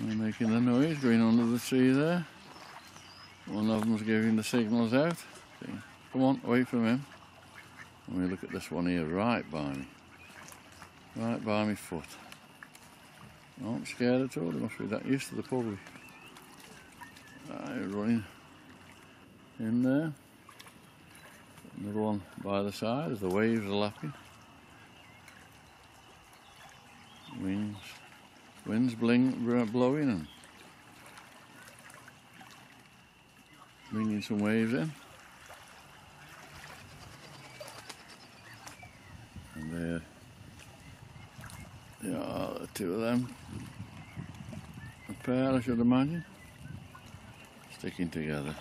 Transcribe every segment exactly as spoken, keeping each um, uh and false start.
They're making the noise, going under the tree there. One of them's giving the signals out. See? Come on, away from him. And we look at this one here, right by me. Right by my foot. Oh, I'm scared at all, they must be that used to the public. Right, running in there. Another one by the side as the waves are lapping. Winds, winds bling, blowing and bringing some waves in. And there, there are the two of them. A pair, I should imagine, sticking together.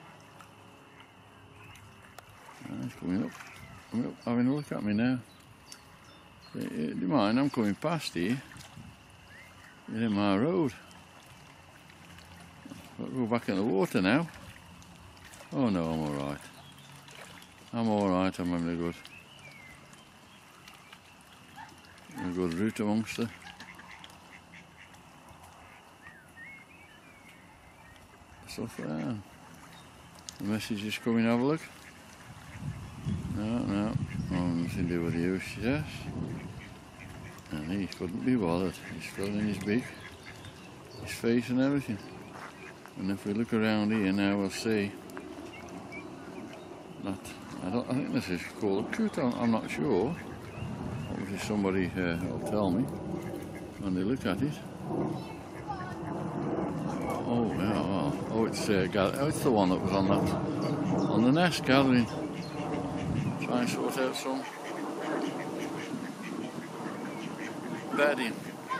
Oh, he's coming up, coming up, having a look at me now. Do you mind? I'm coming past here. You're in my road. I'll go back in the water now. Oh no, I'm alright. I'm alright, I'm having a good, a good route amongst the stuff there. The message is coming, have a look. No, no, oh, nothing to do with you, she says. And he couldn't be bothered. He's filling his beak, his face and everything. And if we look around here now, we'll see that, I don't I think this is called a coot, I'm, I'm not sure. Obviously somebody uh, will tell me when they look at it. Oh, yeah, well, oh, it's, uh, oh, it's the one that was on that, on the nest gathering. Try and sort out some bedding.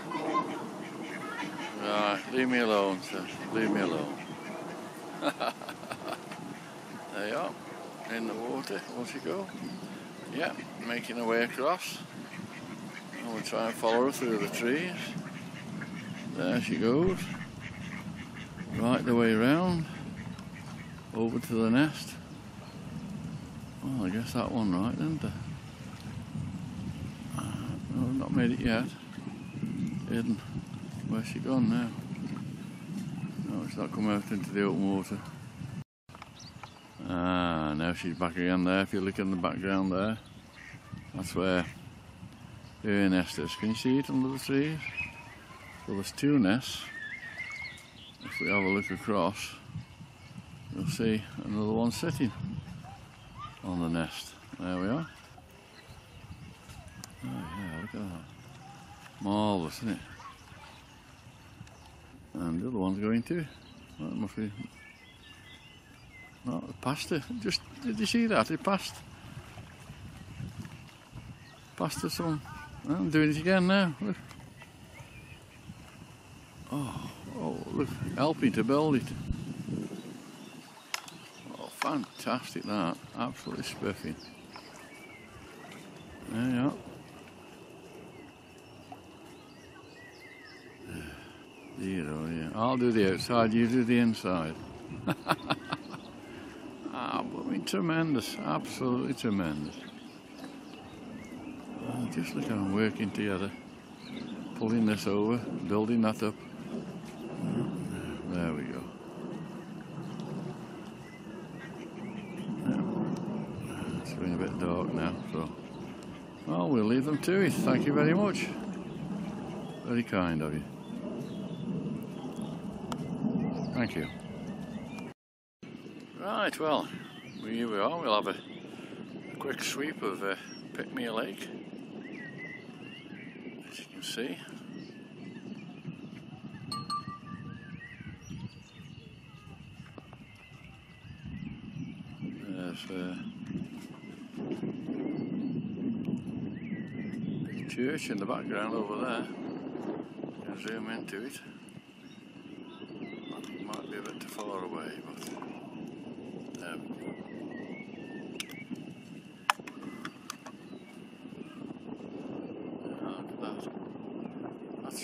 Right, leave me alone, sir. Leave me alone. There you are, in the water. What's it go? Yeah, making her way across. And we'll try and follow her through the trees. There she goes. Right the way round. Over to the nest. Well, I guess that one right, didn't I? Uh, no, I've not made it yet. Hidden. Where's she gone now? No, it's not come out into the open water. Ah, now she's back again there. If you look in the background there, that's where her nest is. Can you see it under the trees? So there's two nests. If we have a look across, you'll see another one sitting on the nest. There we are. Oh yeah, look at that. Marvellous, isn't it? And the other one's going too. Well, it must be. Oh, it passed it. Just, did you see that? It passed. Passed it some. I'm doing it again now. Look. Oh, oh, look, helping to build it. Oh, fantastic that. Absolutely spiffing. There you are. Dear, oh yeah. I'll do the outside, you do the inside. Ah, but I mean, tremendous, absolutely tremendous. Oh, just look at them working together, pulling this over, building that up. There we go. Yeah. It's getting a bit dark now, so well, we'll leave them to it. Thank you very much. Very kind of you. Thank you. Right, well, here we are. We'll have a, a quick sweep of uh, Pickmere Lake, as you can see. There's uh, a church in the background over there. You can zoom into it. It might be a bit too far away, but there we go. Oh, look at that. That's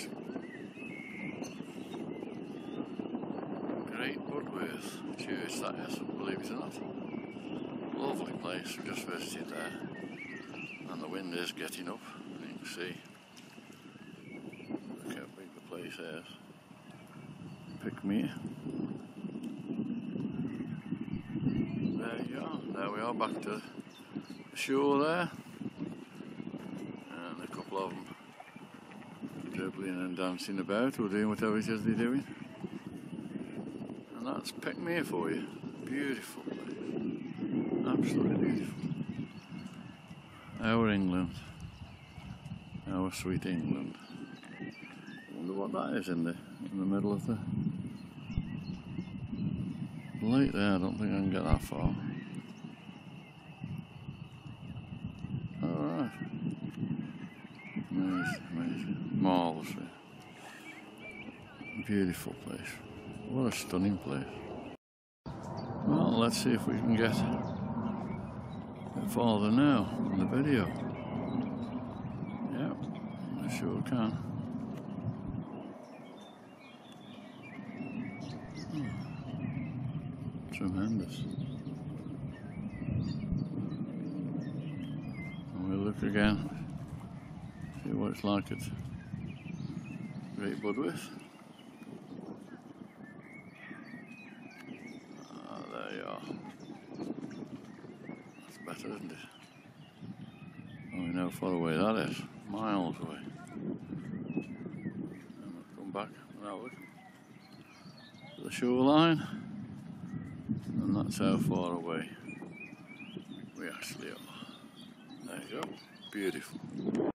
Great Woodworth Church, that is, believe it or not. Lovely place, we just visited there. And the wind is getting up, you can see. Look how big the place is. Pickmere. There you are. There we are, back to the shore there. And a couple of them dribbling and dancing about, or doing whatever it is they're doing. And that's Pickmere for you. Beautiful place. Absolutely beautiful. Our England. Our sweet England. I wonder what that is in the in the middle of the lake there. I don't think I can get that far. Alright. Amazing, amazing. Marvellous. Beautiful place. What a stunning place. Well, let's see if we can get a bit farther now in the video. Yeah, I sure can. Hmm. Tremendous. And we'll look again, see what it's like at Great Budworth. Ah, there you are. That's better, isn't it? Oh, we know how far away that is. Miles away. And we'll come back and have a look at the shoreline. And that's how far away we actually are. There you go. Beautiful.